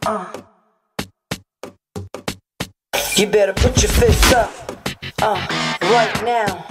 You better put your fists up, right now.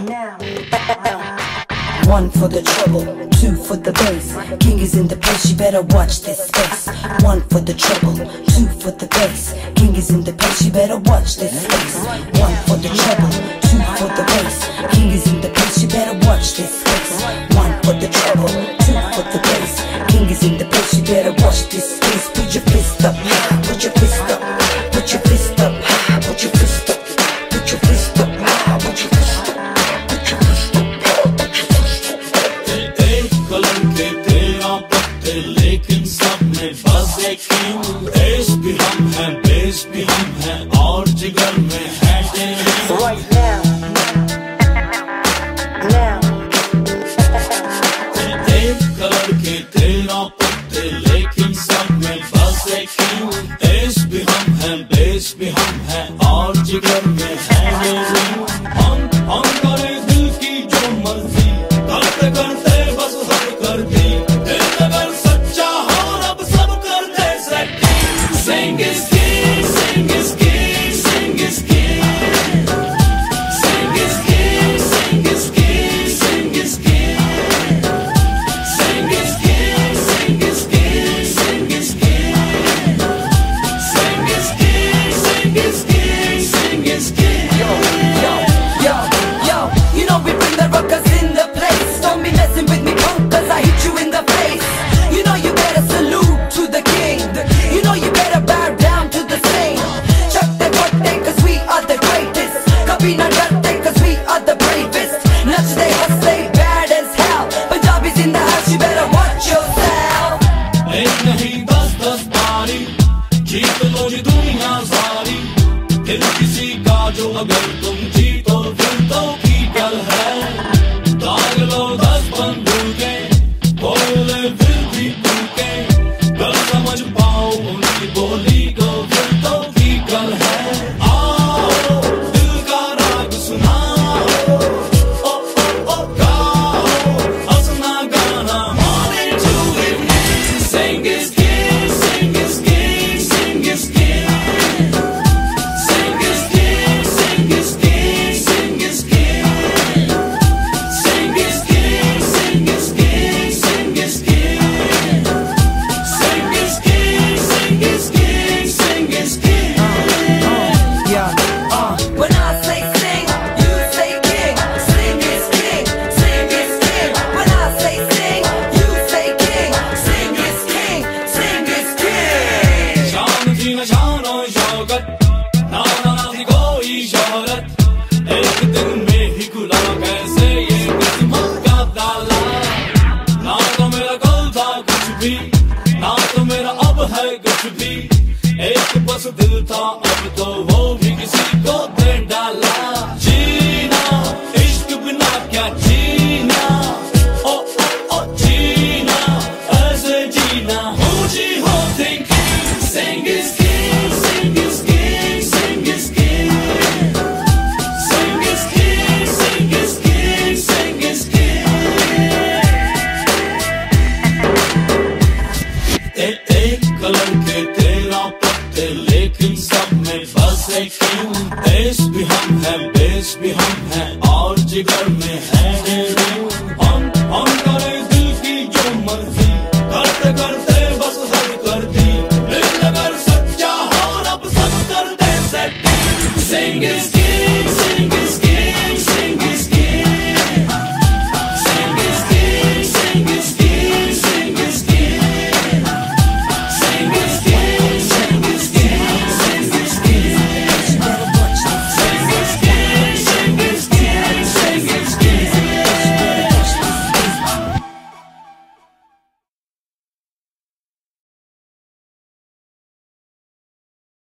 One for the trouble, two for the bass. King is in the place, you better watch this space. One for the trouble, two for the bass. King is in the place, you better watch this space. One for the trouble, two for the bass. King is in the place, you better watch this space. One for the trouble, two for the bass. King is in the place, you better watch this space. Put your fist up, put your fist up, put your fist up, put your fist up, put your fist up, put your fist up. लेकिन सब में बस एक देश भी हम हैं, base भी हम हैं, और जिगर में है right now, now. एक कलर के 13 पत्ते, लेकिन सब में बस एक देश भी हम हैं, बेस भी हम हैं, और जिगर में है हम करे दिल की जो मर्जी, करते करते बस हद कर दी। Sing is king, sing is king, sing is king. Sing is king, sing is king, sing is king. Sing is king, sing is king, sing is king. Sing is king, sing is king, sing is king. Yo, you know we bring the rockers in the place. Don't be messing with me, punk, cause I hit you in the face. You know you better salute to the king. You know you better bow down to the same. Chuck the kotte cause we are the greatest. Kabhi na darte cause we are the bravest. Nachte hasse bad as hell. Punjabis in the house, you better watch yourself. एक नहीं 10-10 बारी जीत लो जी दुनिया सारी। दिल किसी का जो अगर तुम जीतो फिर तो की गल है। दाग लो 10 बंदूकें, बोले फिर भी टूके, गल समझ पाओ उनकी बोली को फिर तो की गल है। आओ दिल का राग सुनाओ, ओ ओ ओ गाओ हंसना गाना, morning to evening. Sing is king, sing is king, sing is king. Sing is king, sing is king, sing is king. Sing is king, sing is king, sing is king. Sing is king, sing is king, sing is king. When I say sing, you say king. Sing is king, sing is king. When I say sing, you say king. Sing is king, sing is king. शान थी न शान और शौकत, ना थी कोई शोहरत, एक दिन में ही खुला कैसे ये किस्मत का ताला। ना तो मेरा कल था कुछ भी, ना तो मेरा अब है कुछ भी, एक बस दिल था अब तो वो भी किसी को दे डाला। जीना इश्क बिना क्या जीना, ओ ओ ओ जीना ऐसे जीना, ऊंची हो thinking. Sing is king, sing is king, sing is king. Sing is king, sing is king, sing is king. एक कलर के 13 पत्ते, लेकिन सब में बस एक देश भी हम हैं, बेस भी हम हैं, और जिगर में है